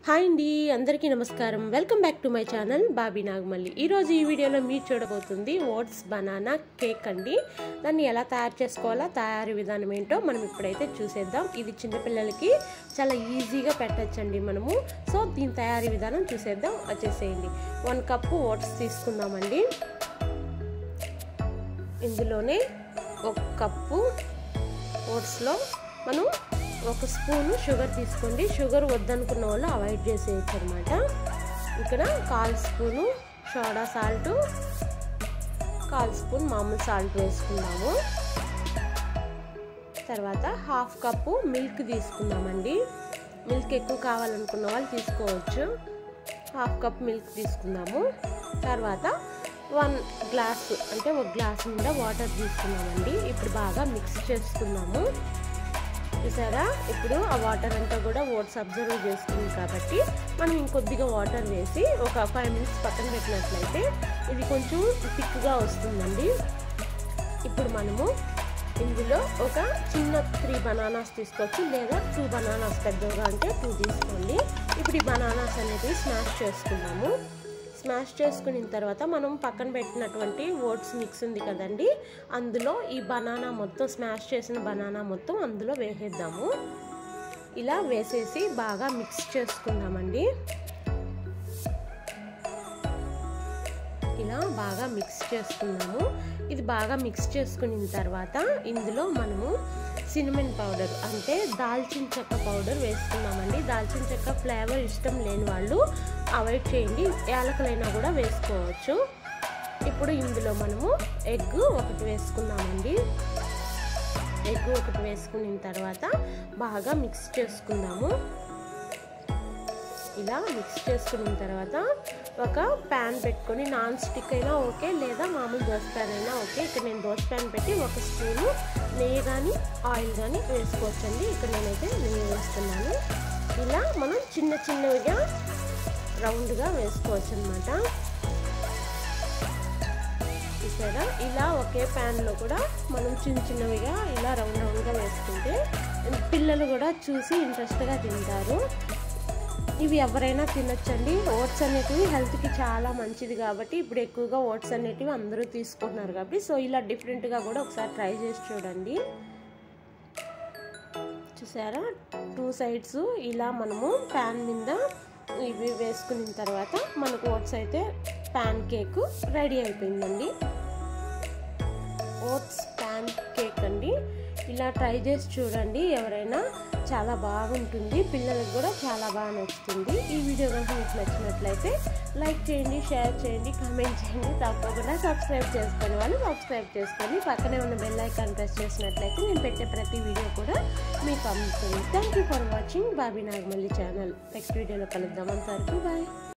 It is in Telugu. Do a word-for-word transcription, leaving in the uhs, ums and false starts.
హాయ్ అండి, అందరికీ నమస్కారం. Welcome back to my channel Bobby Nagamalli. ఈరోజు ఈ వీడియోలో మీరు చూడబోతుంది ఓట్స్ బనానా కేక్ అండి. దాన్ని ఎలా తయారు చేసుకోవాలో తయారీ విధానం ఏంటో మనం ఇప్పుడైతే చూసేద్దాం. ఇది చిన్నపిల్లలకి చాలా ఈజీగా పెట్టచ్చండి మనము. సో దీని తయారీ విధానం చూసేద్దాం. వచ్చేసేయండి. వన్ కప్పు ఓట్స్ తీసుకుందామండి. ఇందులోనే ఒక కప్పు ఓట్స్లో మనం ఒక స్పూను షుగర్ తీసుకోండి. షుగర్ వద్దనుకున్న వాళ్ళు అవాయిడ్ చేసేయచ్చు అనమాట. ఇక్కడ కాల్ స్పూను సోడా సాల్ట్, కాల్ స్పూన్ మామూలు సాల్ట్ వేసుకున్నాము. తర్వాత హాఫ్ కప్పు మిల్క్ తీసుకుందామండి. మిల్క్ ఎక్కువ కావాలనుకున్న వాళ్ళు తీసుకోవచ్చు. హాఫ్ కప్ మిల్క్ తీసుకుందాము. తర్వాత వన్ గ్లాస్ అంటే ఒక గ్లాస్ నిండా వాటర్ తీసుకున్నామండి. ఇప్పుడు బాగా మిక్స్ చేసుకున్నాము. చూసారా, ఇప్పుడు ఆ వాటర్ అంతా కూడా ఓట్స్ అబ్జర్వ్ చేస్తుంది కాబట్టి మనం ఇంకొద్దిగా వాటర్ వేసి ఒక ఫైవ్ మినిట్స్ పక్కన పెట్టినట్లయితే ఇది కొంచెం థిక్గా వస్తుందండి. ఇప్పుడు మనము ఇందులో ఒక చిన్న త్రీ బనానాస్ తీసుకోవచ్చు, లేదా టూ బనానాస్ పెద్దగా అంటే టూ తీసుకోండి. ఇప్పుడు ఈ బనానాస్ అనేది స్మాష్ చేసుకున్నాము. స్మాష్ చేసుకున్న తర్వాత మనం పక్కన పెట్టినటువంటి ఓట్స్ మిక్స్ ఉంది కదండి, అందులో ఈ బనానా మొత్తం స్మాష్ చేసిన బనానా మొత్తం అందులో వేసేద్దాము. ఇలా వేసేసి బాగా మిక్స్ చేసుకుందామండి. ఇలా బాగా మిక్స్ చేసుకున్నాము. ఇది బాగా మిక్స్ చేసుకున్న తర్వాత ఇందులో మనము సినమన్ పౌడర్ అంటే దాల్చిన చెక్క పౌడర్ వేసుకున్నామండి. దాల్చిన చెక్క ఫ్లేవర్ ఇష్టం లేని వాళ్ళు అవాయిడ్ చేయండి, యాలకులైనా కూడా వేసుకోవచ్చు. ఇప్పుడు ఇందులో మనము ఎగ్ ఒకటి వేసుకున్నామండి. ఎగ్ ఒకటి వేసుకున్న తర్వాత బాగా మిక్స్ చేసుకుందాము. ఇలా మిక్స్ చేసుకున్న తర్వాత ఒక ప్యాన్ పెట్టుకొని, నాన్ స్టిక్ అయినా ఓకే, లేదా మామూలు దోశ ప్యాన్ అయినా ఓకే. ఇక్కడ నేను దోశ ప్యాన్ పెట్టి ఒక స్పూను నెయ్యి కానీ ఆయిల్ కానీ వేసుకోవచ్చండి. ఇక్కడ నేనైతే నెయ్యి వేస్తున్నాను. ఇలా మనం చిన్న చిన్నవిగా రౌండ్గా వేసుకోవచ్చు అనమాట. చూసారా, ఇలా ఒకే ప్యాన్లో కూడా మనం చిన్న చిన్నవిగా ఇలా రౌండ్ రౌండ్గా వేసుకుంటే పిల్లలు కూడా చూసి ఇంట్రెస్ట్గా తింటారు. ఇవి ఎవరైనా తినొచ్చండి. ఓట్స్ అనేటివి హెల్త్కి చాలా మంచిది కాబట్టి ఇప్పుడు ఎక్కువగా ఓట్స్ అనేటివి అందరూ తీసుకుంటున్నారు కాబట్టి సో ఇలా డిఫరెంట్గా కూడా ఒకసారి ట్రై చేసి చూడండి. చూసారా, టూ సైడ్స్ ఇలా మనము ప్యాన్ మీద ఇవి వేసుకున్న తర్వాత మనకు ఓట్స్ అయితే ప్యాన్ కేక్ రెడీ అయిపోయిందండి. ఓట్స్ ప్యాన్ కేక్ అండి. ఇలా ట్రై చేసి చూడండి. ఎవరైనా చాలా బాగుంటుంది, పిల్లలకు కూడా చాలా బాగా నచ్చుతుంది. ఈ వీడియో కనుక మీకు నచ్చినట్లయితే లైక్ చేయండి, షేర్ చేయండి, కామెంట్ చేయండి. తప్పకుండా సబ్స్క్రైబ్ చేసుకొని వాళ్ళు సబ్స్క్రైబ్ చేసుకొని పక్కనే ఉన్న బెల్ ఐకాన్ ప్రెస్ చేసినట్లయితే నేను పెట్టే ప్రతి వీడియో కూడా మీకు అందుతుంది. Thank you for watching Bobby Nagamalli channel. Next వీడియోలో కలుద్దాం. అంతవరకు బాయ్.